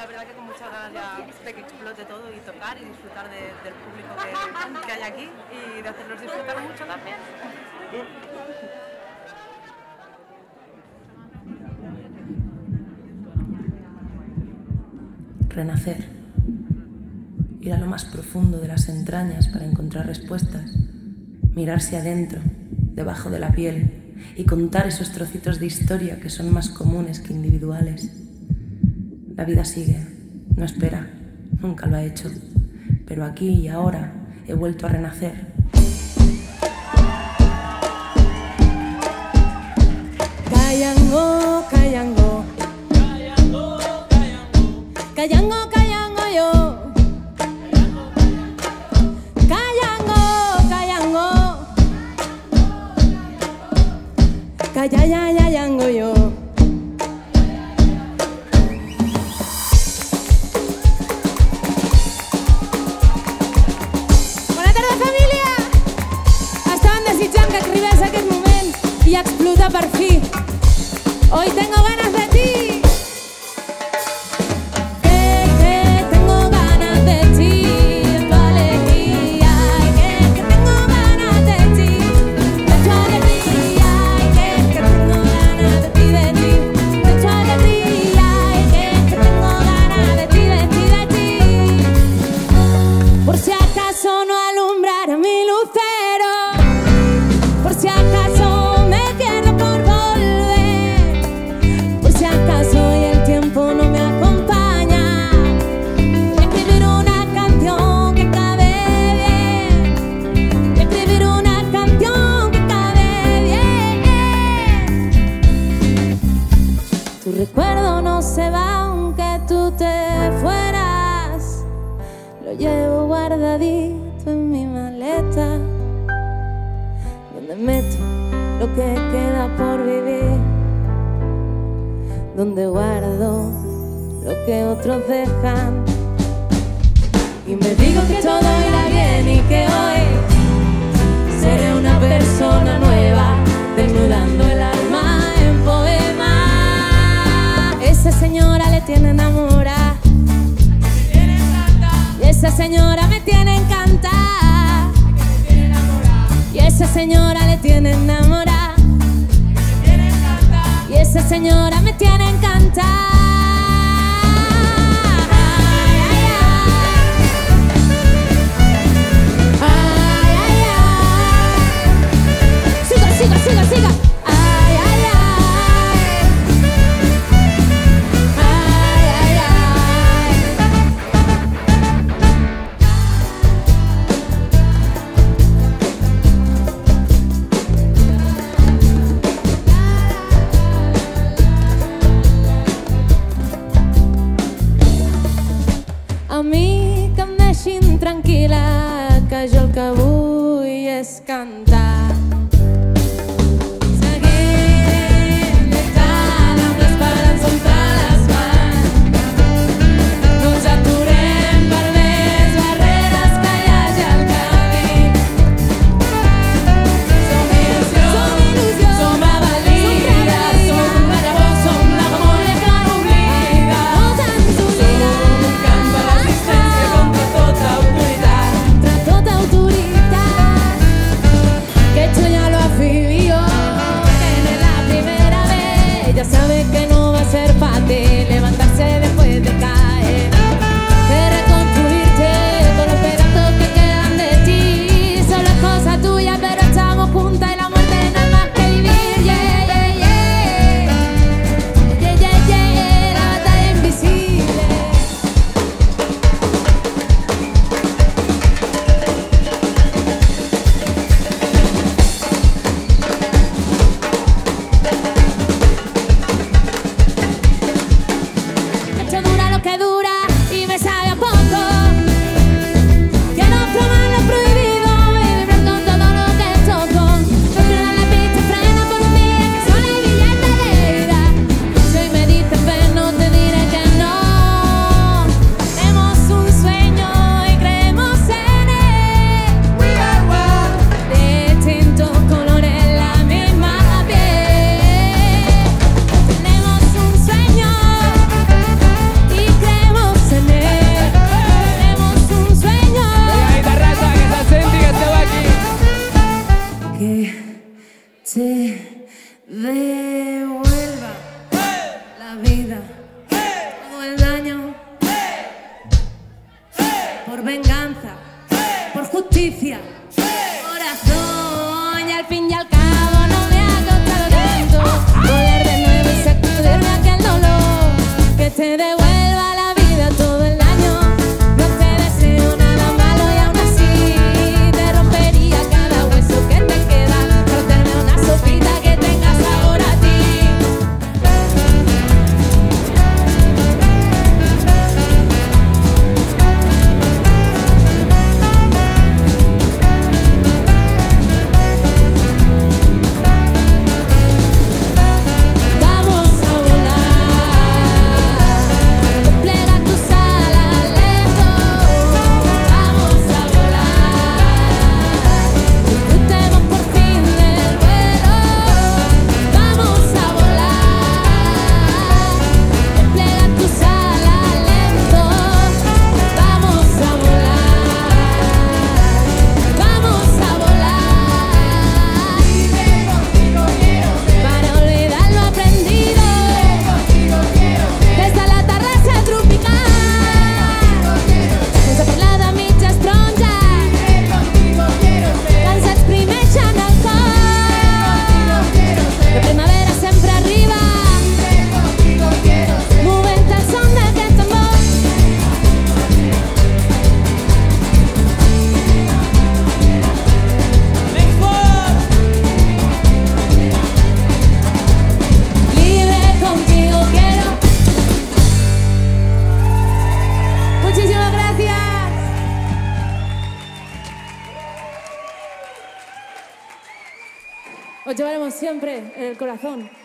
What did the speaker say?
la verdad que con muchas ganas ya de que explote todo y tocar y disfrutar del público que hay aquí y de hacerlos disfrutar mucho también. Renacer. Ir a lo más profundo de las entrañas para encontrar respuestas. Mirarse adentro, debajo de la piel, y contar esos trocitos de historia que son más comunes que individuales. La vida sigue, no espera, nunca lo ha hecho, pero aquí y ahora he vuelto a renacer. Cayango, cayango, cayango, cayango yo. Cayango, cayango, cayayango yo. Bona tarda, família! Estaven desitjant que arribés aquest moment i explota per fi. Hoy tengo ganas de ti. Tengo ganas de ti, tu alegría. Tengo ganas de ti, de tu alegría. Tengo ganas de ti, de tu alegría. Tengo ganas de ti, de ti. Por si acaso no alumbrara mi lucero, por si acaso me pierdo por volver, por si acaso y el tiempo no me acompaña, escribir una canción que cabe bien, escribir una canción que cabe bien. Tu recuerdo no se va aunque tú te fueras, lo llevo guardadito en mi maleta, donde meto lo que queda por vivir, donde guardo lo que otros dejan, y me digo que todo irá bien y que hoy seré una persona nueva, desnudando el alma en poema. Esa señora le tiene enamorada y esa señora me tiene encantada, y esa señora le tiene enamorada y esa señora me tiene encantada. Ay, ay, ay. Siga, siga, siga, siga. Ay, ay, ay. Ay, ay, ay. A mi que em deixin tranquil·la, que jo el que vull és cantar. Seguim lluitant amb l'esperança entre les mans. No ens aturem per més barreres que hi hagi al camí. Som il·lusió, som rebel·lia, som la llavor, som la memòria que no oblida. No t'ens oblida. Som un camp de resistència contra tota autoritat. Contra tota autoritat. por justicia. Corazón, y al fin y al cabo no me ha costado tanto volver de nuevo y sacudirme aquel dolor que te devuelva la vida todo el año. No te deseo nada malo y aún así te rompería cada hueso que te queda para hacerme una sopita que tenga sabor a ti. Os llevaremos siempre en el corazón.